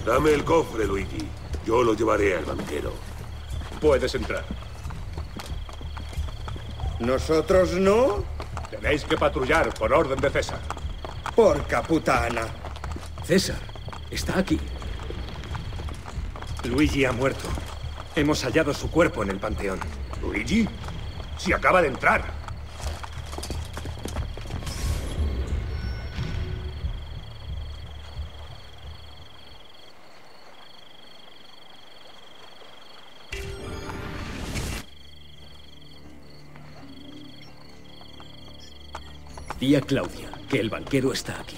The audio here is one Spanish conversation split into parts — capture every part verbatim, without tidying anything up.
Dame el cofre, Luigi. Yo lo llevaré al banquero. Puedes entrar. ¿Nosotros no? Tenéis que patrullar por orden de César. Porca putana. César, está aquí. Luigi ha muerto. Hemos hallado su cuerpo en el panteón. ¿Luigi? Si acaba de entrar. Di a Claudia que el banquero está aquí.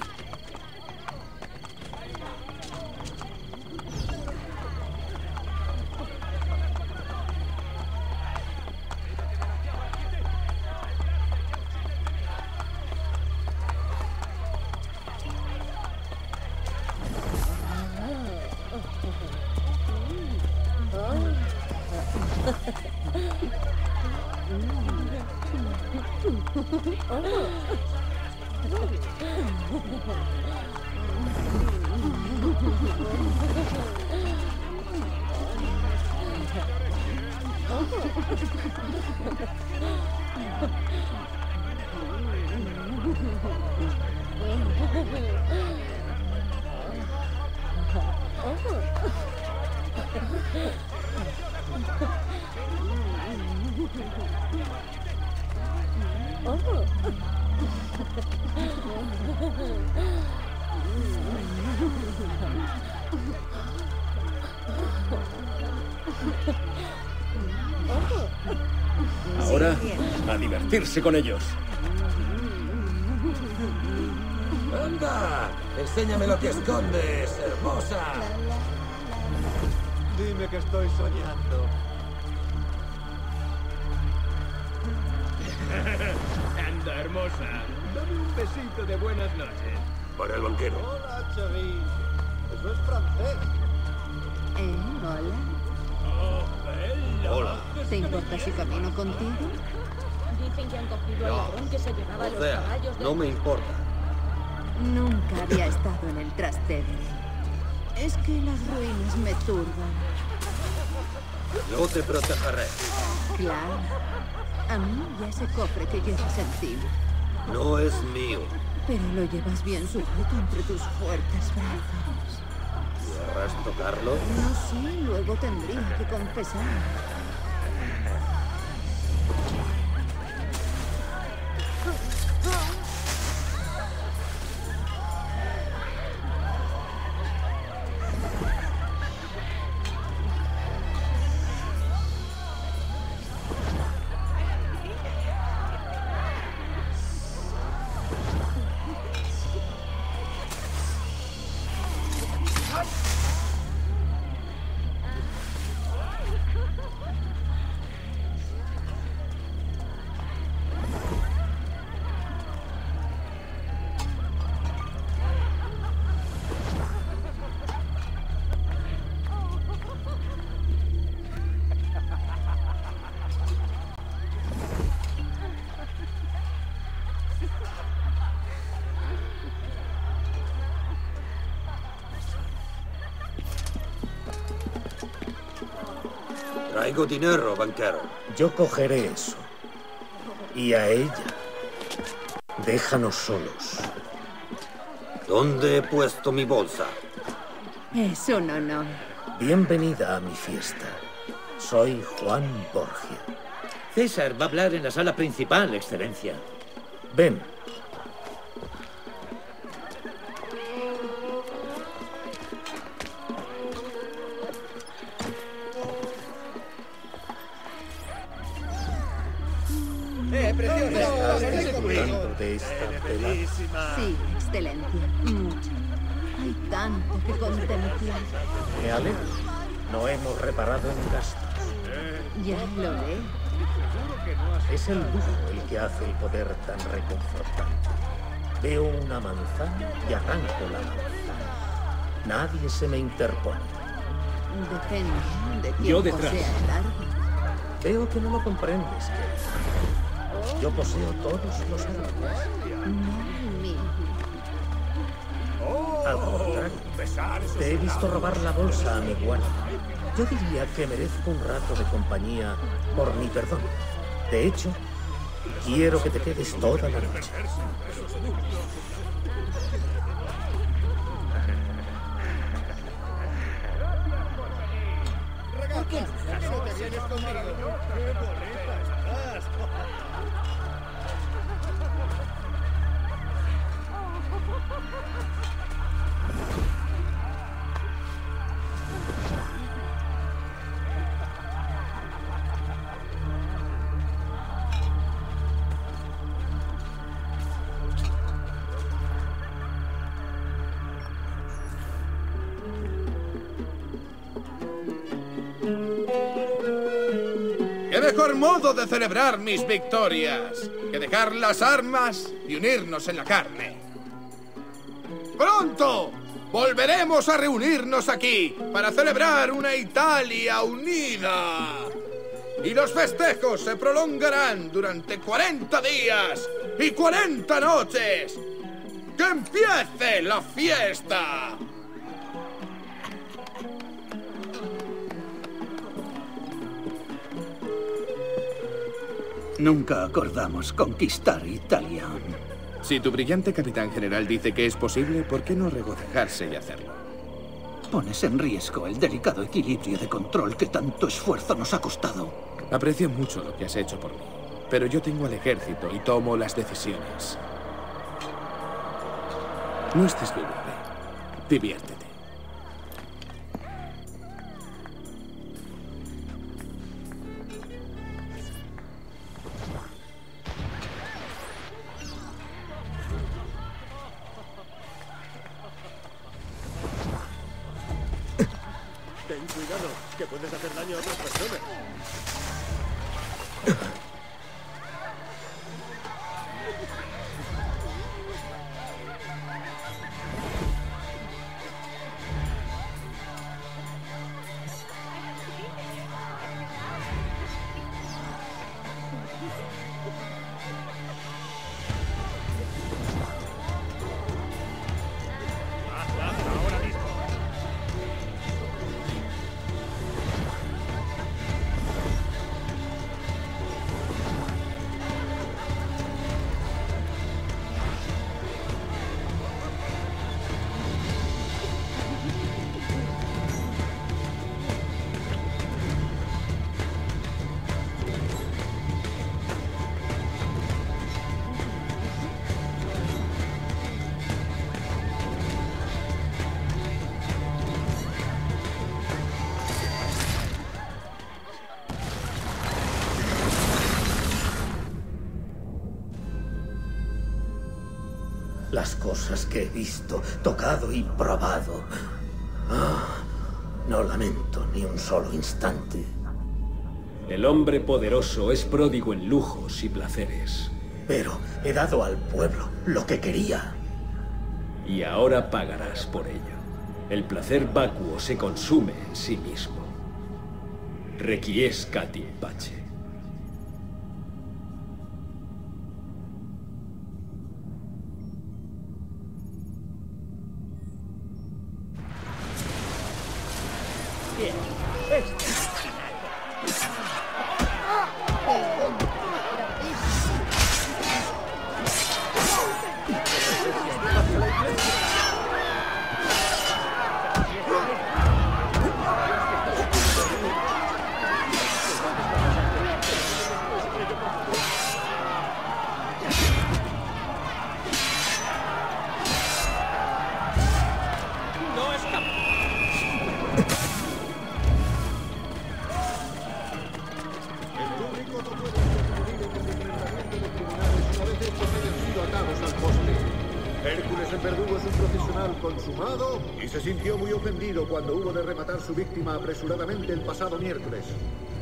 Ahora, a divertirse con ellos. ¡Anda! Enséñame lo que escondes, hermosa. Dime que estoy soñando. Anda, hermosa. Dame un besito de buenas noches. Para el banquero. Hola, Cherry. Eso es francés. Eh, hola. Oh, bella. Hola. ¿Te importa si camino contigo? Dicen que han cogido al ladrón que se llevaba los O sea, caballos de... no me importa. Nunca había estado en el trastero. Es que las ruinas me turban. Yo te protegeré. Claro. A mí y ese cofre que llevas encima. No es mío. Pero lo llevas bien sujeto entre tus fuertes brazos. ¿Querrás tocarlo? No sé, luego tendría que confesar. Traigo dinero, banquero. Yo cogeré eso. Y a ella. Déjanos solos. ¿Dónde he puesto mi bolsa? Es un honor. Bienvenida a mi fiesta. Soy Juan Borgia. César va a hablar en la sala principal, Excelencia. Ven. ¡Eh, preciosa! De esta tela. Sí, excelencia. Mucho. Hay tanto que contemplar. Me alegro. No hemos reparado en gastos. Ya lo veo. Es el lujo el que hace el poder tan reconfortante. Veo una manzana y arranco la manzana. Nadie se me interpone. Depende de quién Yo detrás. posea el árbol. Veo que no lo comprendes, Kate. Yo poseo todos los árboles. No el mío. ¡Oh! Al contrario, te he visto robar la bolsa a mi guardia. Yo diría que merezco un rato de compañía por mi perdón. De hecho, quiero que te quedes toda la noche. ¿Por qué no te vienes conmigo? ¡Qué bonita estás! ¡Qué mejor modo de celebrar mis victorias que dejar las armas y unirnos en la carne! ¡Pronto! Volveremos a reunirnos aquí para celebrar una Italia unida. Y los festejos se prolongarán durante cuarenta días y cuarenta noches. ¡Que empiece la fiesta! Nunca acordamos conquistar Italia. Si tu brillante capitán general dice que es posible, ¿por qué no regocijarse y hacerlo? Pones en riesgo el delicado equilibrio de control que tanto esfuerzo nos ha costado. Aprecio mucho lo que has hecho por mí, pero yo tengo al ejército y tomo las decisiones. No estés lúgubre. Diviértete. Ten cuidado, que puedes hacer daño a otras personas. Las cosas que he visto, tocado y probado. Ah, no lamento ni un solo instante. El hombre poderoso es pródigo en lujos y placeres. Pero he dado al pueblo lo que quería. Y ahora pagarás por ello. El placer vacuo se consume en sí mismo. Requiescat in pace. Bien. No escapa. Hércules el verdugo es un profesional consumado y se sintió muy ofendido cuando hubo de rematar su víctima apresuradamente el pasado miércoles.